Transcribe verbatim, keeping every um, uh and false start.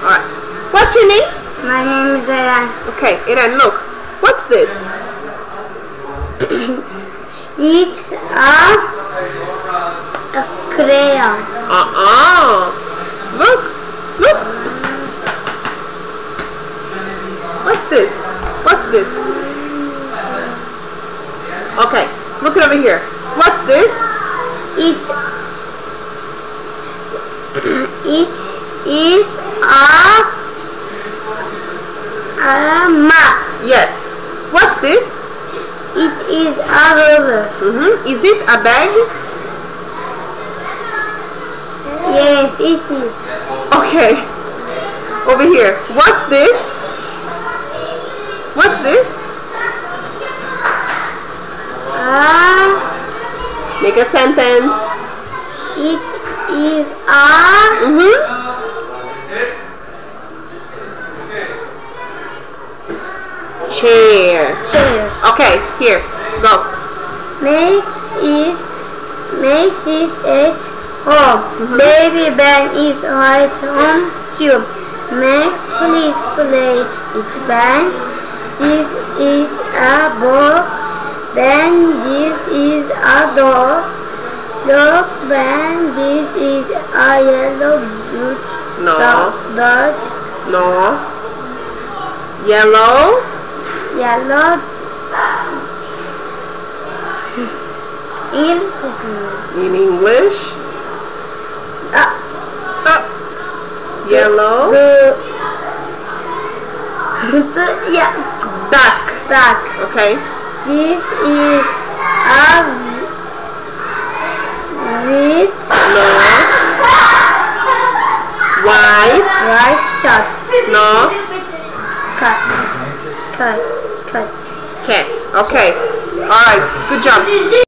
Alright. What's your name? My name is Eren. Okay, Eren, look. What's this? It's a, a crayon. Uh-uh. Look. Look. What's this? What's this? Okay, look it over here. What's this? It's it is a a map. Yes. What's this? It is a ruler. Mm-hmm. Is it a bag? Yes, it is. Okay. Over here. What's this? What's this? Uh, Make a sentence. it is a Mm-hmm. Chair. chair. Okay, here. Go. Makes is makes is at home. Mm-hmm. Baby Ben is right on tube. Max please play it Ben. This is a ball. Ben this is a dog. Look Ben this is a yellow boot. No. Dot No. Yellow. yellow. English is In English. uh, Uh, yellow. the, the yeah Duck. duck. Okay. This is a red No. White. white shot. No. Cut. Cut. Cut. Cat. Okay. All right. Good job.